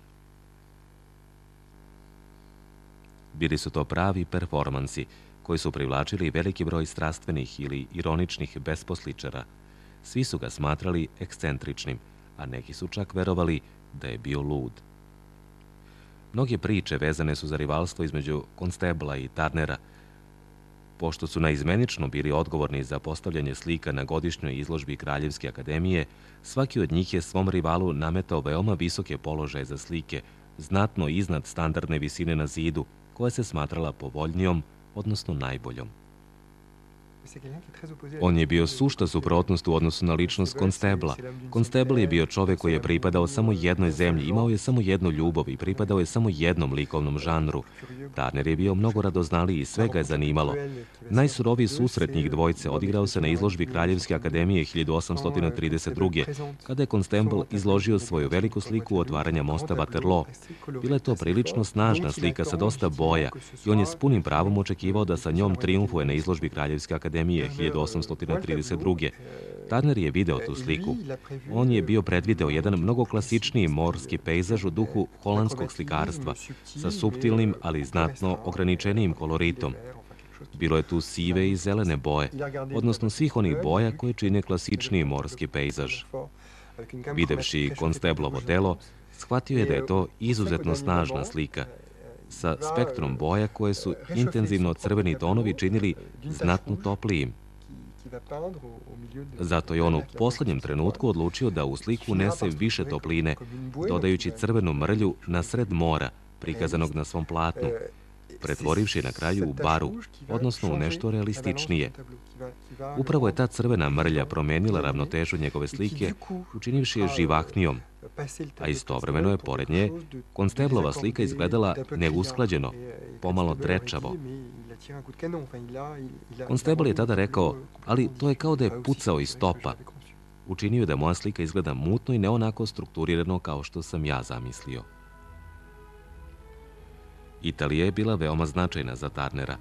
Speaker 1: Bili su to pravi performansi, koji su privlačili veliki broj strastvenih ili ironičnih besposličara. Svi su ga smatrali ekscentričnim, a neki su čak verovali da je bio lud. Mnoge priče vezane su za rivalstvo između Constebla i Turnera. Pošto su naizmenično bili odgovorni za postavljanje slika na godišnjoj izložbi Kraljevske akademije, svaki od njih je svom rivalu nametao veoma visoke položaje za slike, znatno iznad standardne visine na zidu, koja se smatrala povoljnijom, odnosno najboljom. On je bio sušta suprotnost u odnosu na ličnost Constebla. Constable je bio čovek koji je pripadao samo jednoj zemlji, imao je samo jednu ljubav i pripadao je samo jednom likovnom žanru. Turner je bio mnogo radoznaliji i sve ga je zanimalo. Najsuroviji susret njih dvojce odigrao se na izložbi Kraljevske akademije hiljadu osamsto trideset druge. kada je Constable izložio svoju veliku sliku otvaranja mosta Waterloo. Bila je to prilično snažna slika sa dosta boja i on je s punim pravom očekivao da sa njom triumfuje na izložbi Kraljevske akademije hiljadu osamsto trideset druge. Turner je video tu sliku. On je bio predvideo jedan mnogo klasičniji morski pejzaž u duhu holandskog slikarstva, sa suptilnim, ali znatno ograničenijim koloritom. Bilo je tu sive i zelene boje, odnosno svih onih boja koje čine klasičniji morski pejzaž. Videvši Constablovo delo, shvatio je da je to izuzetno snažna slika, sa spektrom boja koje su intenzivno crveni tonovi činili znatno toplijim. Zato je on u poslednjem trenutku odlučio da u sliku unese više topline, dodajući crvenu mrlju na sred mora, prikazanog na svom platnu, pretvorivši na kraju u baru, odnosno u nešto realističnije. Upravo je ta crvena mrlja promenila ravnotežu njegove slike, učinivši je živahnijom, a istovremeno je pored nje Constablova slika izgledala neusklađeno, pomalo trečavo. Constable je tada rekao, ali to je kao da je pucao iz topa. Učinio je da moja slika izgleda mutno i ne onako strukturirano kao što sam ja zamislio. Italija je bila veoma značajna za Turnera.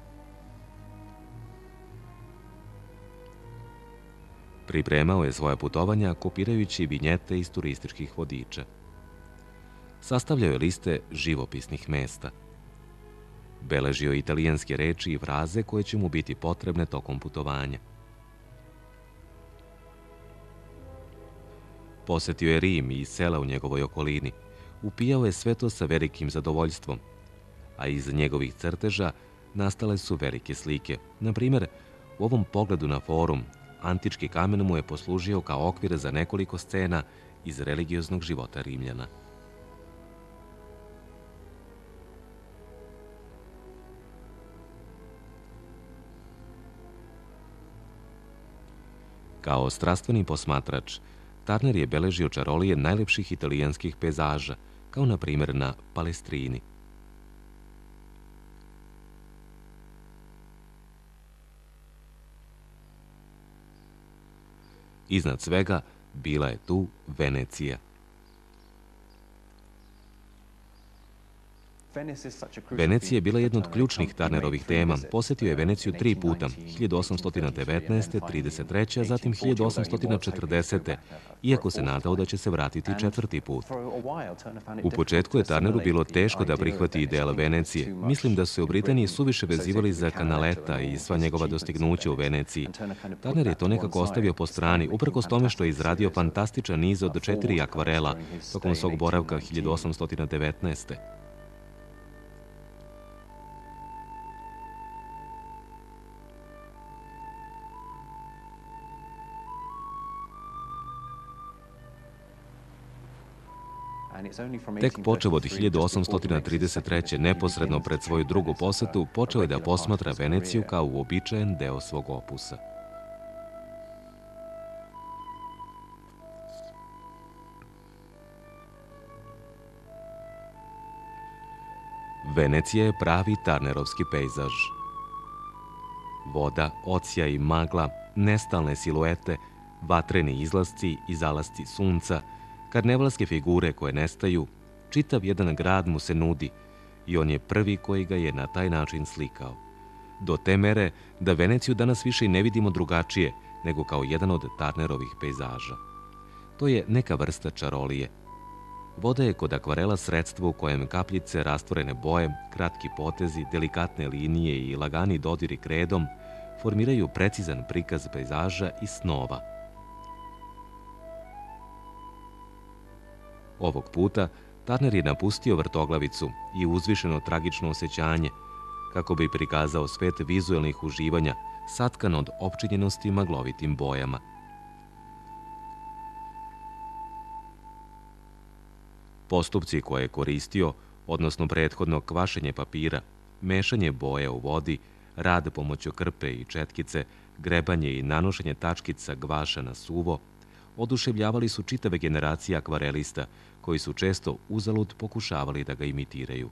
Speaker 1: Pripremao je svoja putovanja kopirajući vinjete iz turističkih vodiča. Sastavljao je liste živopisnih mesta. Beležio je italijanske reči i fraze koje će mu biti potrebne tokom putovanja. Posetio je Rim i sela u njegovoj okolini. Upijao je sve to sa velikim zadovoljstvom, a iz njegovih crteža nastale su velike slike. Na primjer, u ovom pogledu na forum, antički kamen mu je poslužio kao okvir za nekoliko scena iz religioznog života Rimljana. Kao strastveni posmatrač, Turner je beležio čarolije najlepših italijanskih pejzaža, kao na primjer na Palestrini. Iznad svega, bila je tu Venecija. Venecija je bila jedna od ključnih Turnerovih tema. Posjetio je Veneciju tri puta, hiljadu osamsto devetnaeste. trideset treće. a zatim hiljadu osamsto četrdesete. iako se nadao da će se vratiti četvrti put. U početku je Turneru bilo teško da prihvati ideal Venecije. Mislim da su se u Britaniji suviše vezivali za Canaleta i sva njegova dostignuća u Veneciji. Turner je to nekako ostavio po strani, uprkos tome što je izradio fantastičan niz od četiri akvarela tokom svog boravka hiljadu osamsto devetnaeste. Tek počeo od hiljadu osamsto trideset treće. neposredno pred svoju drugu posetu, počeo je da posmatra Veneciju kao uobičajen deo svog opusa. Venecija je pravi Turnerovski pejzaž. Voda, odsjaj i magla, nestalne siluete, vatreni izlasci i zalasci sunca, karnevalske figure koje nestaju, čitav jedan grad mu se nudi i on je prvi koji ga je na taj način slikao. Do te mere da Veneciju danas više i ne vidimo drugačije nego kao jedan od Turnerovih pejzaža. To je neka vrsta čarolije. Voda je kod akvarela sredstvo u kojem kapljice, rastvorene boje, kratki potezi, delikatne linije i lagani dodiri kredom formiraju precizan prikaz pejzaža i snova. Ovog puta Turner je napustio vrtoglavicu i uzvišeno tragično osjećanje, kako bi prikazao svet vizuelnih uživanja, satkan od opčinjenosti maglovitim bojama. Postupci koje je koristio, odnosno prethodno kvašenje papira, mešanje boje u vodi, rad pomoću krpe i četkice, grebanje i nanošenje tačkica gvaša na suvo, oduševljavali su čitave generacije akvarelista, koji su često uzalud pokušavali da ga imitiraju.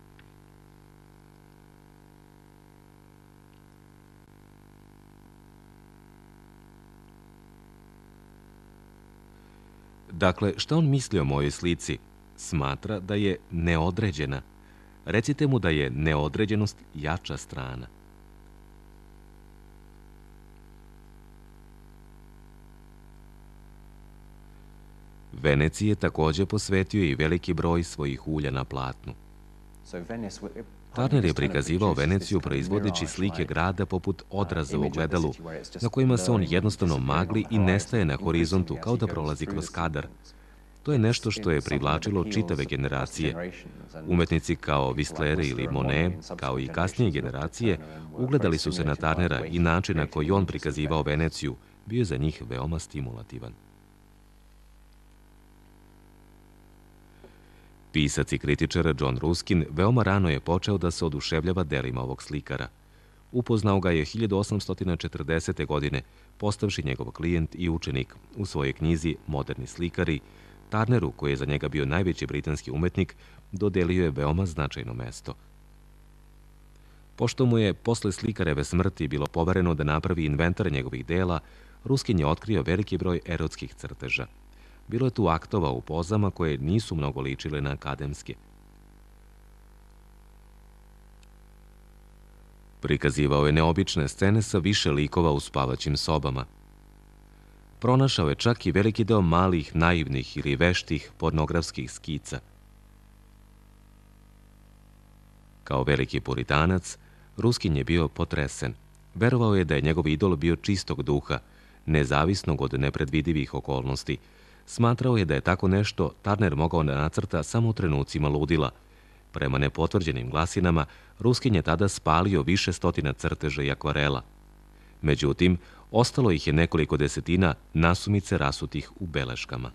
Speaker 1: Dakle, šta on misli o mojoj slici? Smatra da je neodređena. Recite mu da je neodređenost jača strana. Veneciji je također posvetio i veliki broj svojih ulja na platnu. Turner je prikazivao Veneciju proizvodeći slike grada poput odraza u ogledalu, na kojima se on jednostavno magli i nestaje na horizontu kao da prolazi kroz kadar. To je nešto što je privlačilo čitave generacije. Umetnici kao Whistler ili Monet, kao i kasnije generacije, ugledali su se na Turnera i način na koji on prikazivao Veneciju bio je za njih veoma stimulativan. Pisac i kritičar John Ruskin veoma rano je počeo da se oduševljava delima ovog slikara. Upoznao ga je hiljadu osamsto četrdesete. godine, postavši njegov klijent i učenik u svojoj knjizi Moderni slikari. Turneru, koji je za njega bio najveći britanski umetnik, dodelio je veoma značajno mesto. Pošto mu je posle slikareve smrti bilo povereno da napravi inventar njegovih dela, Ruskin je otkrio veliki broj erotskih crteža. Bilo je tu aktova u pozama koje nisu mnogo ličile na akademske. Prikazivao je neobične scene sa više likova u spavaćim sobama. Pronašao je čak i veliki deo malih, naivnih ili veštih pornografskih skica. Kao veliki puritanac, Ruskin je bio potresen. Verovao je da je njegov idol bio čistog duha, nezavisnog od nepredvidivih okolnosti. Smatrao je da je tako nešto Turner mogao da nacrta samo u trenucima ludila. Prema nepotvrđenim glasinama, Ruskin je tada spalio više stotina crteža i akvarela. Međutim, ostalo ih je nekoliko desetina nasumice rasutih u beleškama.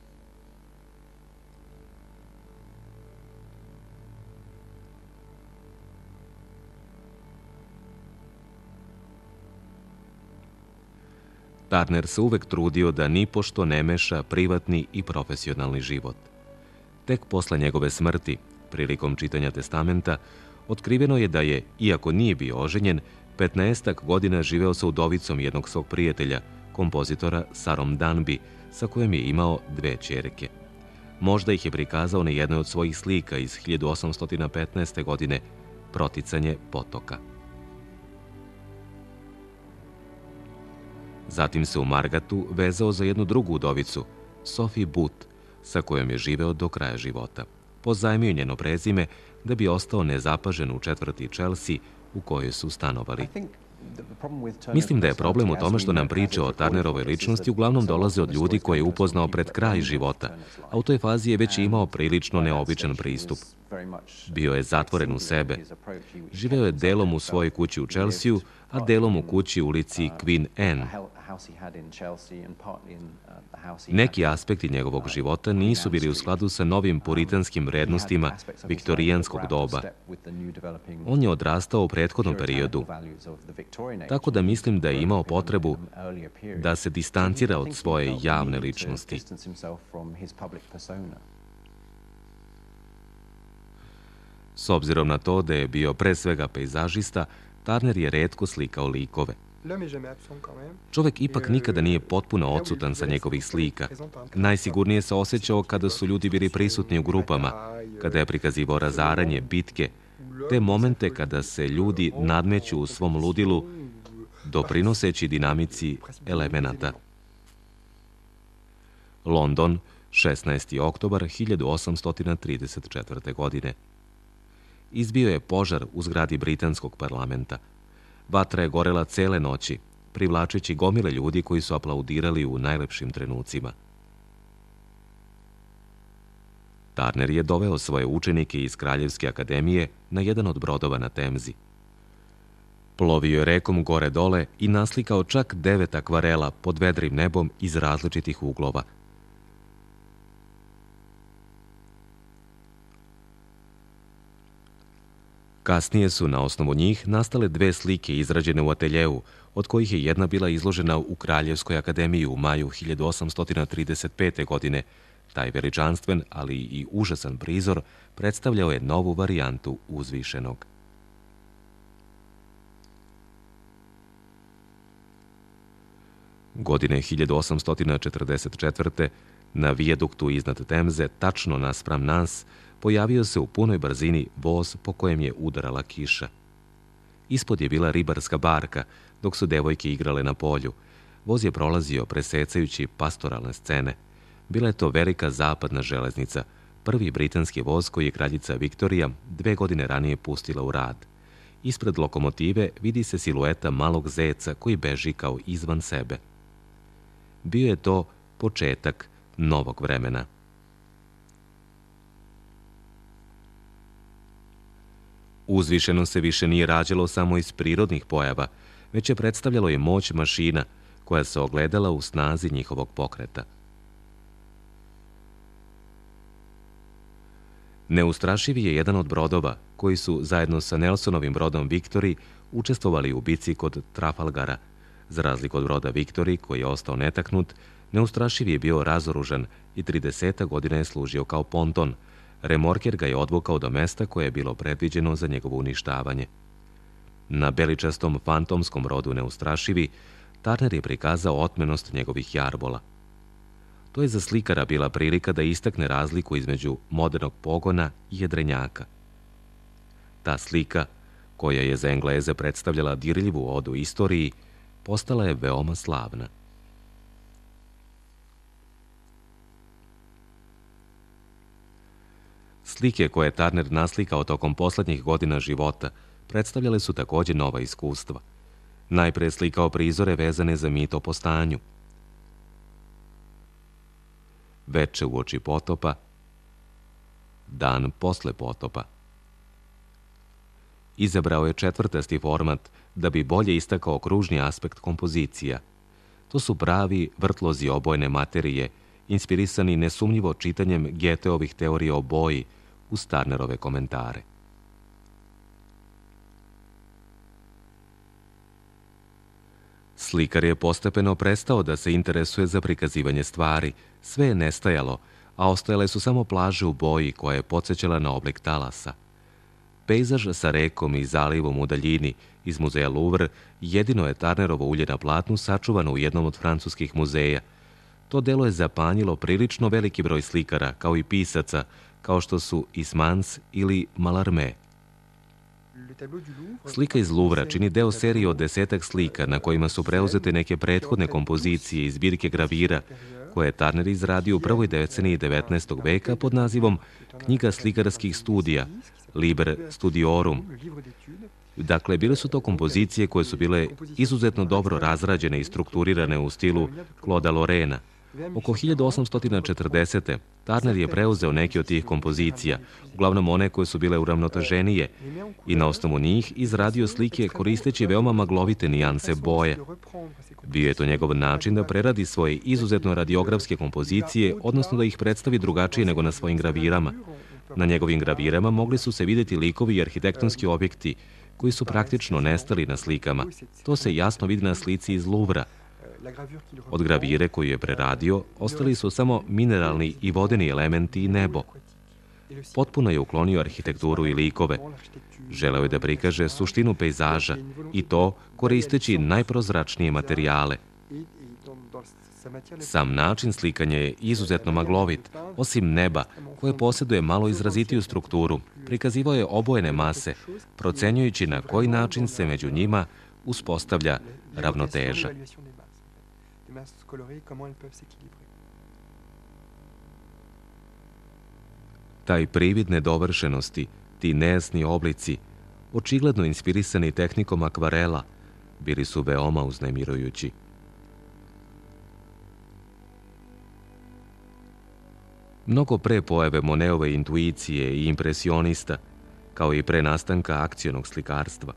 Speaker 1: Turner se uvek trudio da nipošto ne meša privatni i profesionalni život. Tek posle njegove smrti, prilikom čitanja testamenta, otkriveno je da je, iako nije bio oženjen, petnaestak godina živeo sa udovicom jednog svog prijatelja, kompozitora Sarom Danby, sa kojom je imao dve ćerke. Možda ih je prikazao na jednoj od svojih slika iz hiljadu osamsto petnaeste. godine, Proticanje potoka. Zatim se u Margatu vezao za jednu drugu udovicu, Sophie Booth, sa kojom je živeo do kraja života. Pozajmio njeno prezime da bi ostao nezapažen u četvrti Chelsea u kojoj su stanovali. Mislim da je problem u tome što nam priče o Turnerovoj ličnosti uglavnom dolaze od ljudi koje je upoznao pred kraj života, a u toj fazi je već imao prilično neobičan pristup. Bio je zatvoren u sebe. Živeo je delom u svojoj kući u Chelsea, a delom u kući u ulici Queen Anne. Neki aspekti njegovog života nisu bili u skladu sa novim puritanskim vrednostima viktorijanskog doba. On je odrastao u prethodnom periodu, tako da mislim da je imao potrebu da se distancira od svoje javne ličnosti. S obzirom na to da je bio pre svega pejzažista, Turner je retko slikao likove. Čovek ipak nikada nije potpuno odsutan sa njegovih slika. Najsigurnije se osjećao kada su ljudi bili prisutni u grupama, kada je prikazivao razaranje, bitke, te momente kada se ljudi nadmeću u svom ludilu, doprinoseći dinamici elemenata. London, šesnaesti oktobar hiljadu osamsto trideset četvrte. godine. Izbio je požar u zgradi britanskog parlamenta. Vatra je gorela cele noći, privlačeći gomile ljudi koji su aplaudirali u najlepšim trenucima. Turner je doveo svoje učenike iz Kraljevske akademije na jedan od brodova na Temzi. Plovio je rekom gore-dole i naslikao čak devet akvarela pod vedrim nebom iz različitih uglova. Kasnije su na osnovu njih nastale dve slike izrađene u ateljeu, od kojih je jedna bila izložena u Kraljevskoj akademiji u maju hiljadu osamsto trideset pete. godine. Taj veličanstven, ali i užasan prizor predstavljao je novu varijantu uzvišenog. Godine hiljadu osamsto četrdeset četvrte. na vijaduktu iznad Temze, tačno naspram nas, pojavio se u punoj brzini voz po kojem je udarala kiša. Ispod je bila ribarska barka, dok su devojke igrale na polju. Voz je prolazio presecajući pastoralne scene. Bila je to velika zapadna železnica, prvi britanski voz koji je kraljica Viktorija dve godine ranije pustila u rad. Ispred lokomotive vidi se silueta malog zeca koji beži kao izvan sebe. Bio je to početak novog vremena. Uzvišeno se više nije rađalo samo iz prirodnih pojava, već je predstavljalo i moć mašina koja se ogledala u snazi njihovog pokreta. Neustrašivi je jedan od brodova koji su zajedno sa Nelsonovim brodom Victory učestvovali u bici kod Trafalgara. Za razliku od broda Victory, koji je ostao netaknut, Neustrašiv je bio razoružan i trideset godina je služio kao ponton. Remorker ga je odvukao do mesta koje je bilo predviđeno za njegovo uništavanje. Na beličastom fantomskom brodu Neustrašivi, Turner je prikazao otmenost njegovih jarbola. To je za slikara bila prilika da istakne razliku između modernog pogona i jedrenjaka. Ta slika, koja je za Engleze predstavljala dirljivu odu istoriji, postala je veoma slavna. Slike koje je Turner naslikao tokom poslednjih godina života predstavljale su takođe nova iskustva. Najpre je slikao prizore vezane za mit o postanju. Veče uoči potopa, dan posle potopa. Izabrao je četvrtasti format da bi bolje istakao kružni aspekt kompozicija. To su pravi vrtlozi obojene materije, inspirisani nesumnjivo čitanjem Goetheovih teorija o boji uz Turnerove komentare. Slikar je postepeno prestao da se interesuje za prikazivanje stvari, sve je nestajalo, a ostajale su samo plaže u boji koja je podsjećala na oblik talasa. Pejzaž sa rekom i zalivom u daljini iz muzeja Louvre jedino je Turnerovo ulje na platnu sačuvano u jednom od francuskih muzeja. To delo je zapanjilo prilično veliki broj slikara, kao i pisaca, kao što su Ismans ili Mallarmé. Slika iz Louvra čini deo serije od desetak slika na kojima su preuzete neke prethodne kompozicije iz zbirke gravira koje je Turner izradio u prvoj deceniji devetnaestog veka pod nazivom Knjiga slikarskih studija, Liber Studiorum. Dakle, bile su to kompozicije koje su bile izuzetno dobro razrađene i strukturirane u stilu Claude Lorraina. Oko hiljadu osamsto četrdesete. Turner je preuzeo neke od tih kompozicija, uglavnom one koje su bile uravnoteženije, i na osnovu njih izradio slike koristeći veoma maglovite nijanse boje. Bio je to njegov način da preradi svoje izuzetno radiografske kompozicije, odnosno da ih predstavi drugačije nego na svojim gravirama. Na njegovim gravirama mogli su se vidjeti likovi i arhitektonski objekti, koji su praktično nestali na slikama. To se jasno vidi na slici iz Louvra. Od gravire koju je preradio, ostali su samo mineralni i vodeni elementi i nebo. Potpuno je uklonio arhitekturu i likove. Želeo je da prikaže suštinu pejzaža i to koristeći najprozračnije materijale. Sam način slikanja je izuzetno maglovit, osim neba, koje posjeduje malo izrazitiju strukturu. Prikazivao je obojene mase, procenjujući na koji način se među njima uspostavlja ravnoteža. Taj privid nedovršenosti, ti nejasni oblici, očigledno inspirisani tehnikom akvarela, bili su veoma uznemirujući. Mnogo pre pojave Moneove intuicije i impresionista, kao i pre nastanka akcionog slikarstva.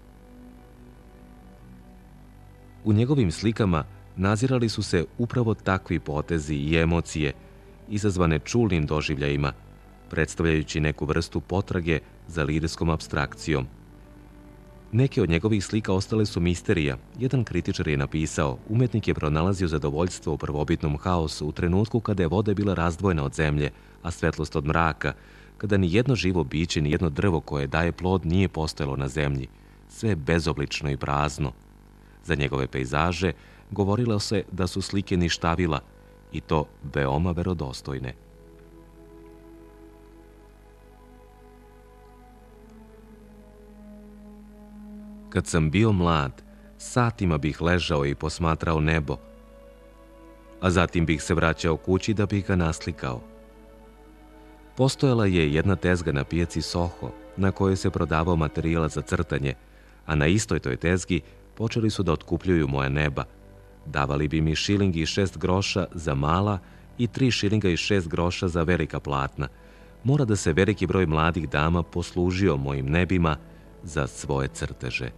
Speaker 1: U njegovim slikama nazirali su se upravo takvi potezi i emocije, izazvane čulnim doživljajima, predstavljajući neku vrstu potrage za lirskom apstrakcijom. Neke od njegovih slika ostale su misterija. Jedan kritičar je napisao, umetnik je pronalazio zadovoljstvo u prvobitnom haosu u trenutku kada je voda bila razdvojena od zemlje, a svetlost od mraka, kada ni jedno živo biće, ni jedno drvo koje daje plod nije postojalo na zemlji. Sve je bezoblično i prazno. Za njegove pejzaže govorilo se da su slike ništavila, i to veoma verodostojne. Kad sam bio mlad, satima bih ležao i posmatrao nebo, a zatim bih se vraćao kući da bih ga naslikao. Postojala je jedna tezga na pijaci Soho, na kojoj se prodavao materijal za crtanje, a na istoj toj tezgi počeli su da otkupljuju moja neba. Davali bi mi šiling i šest groša za mala i tri šilinga i šest groša za velika platna. Mora da se veliki broj mladih dama poslužio mojim nebima za svoje crteže.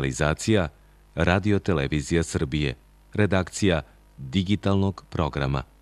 Speaker 1: Realizacija Radio Televizija Srbije. Redakcija digitalnog programa.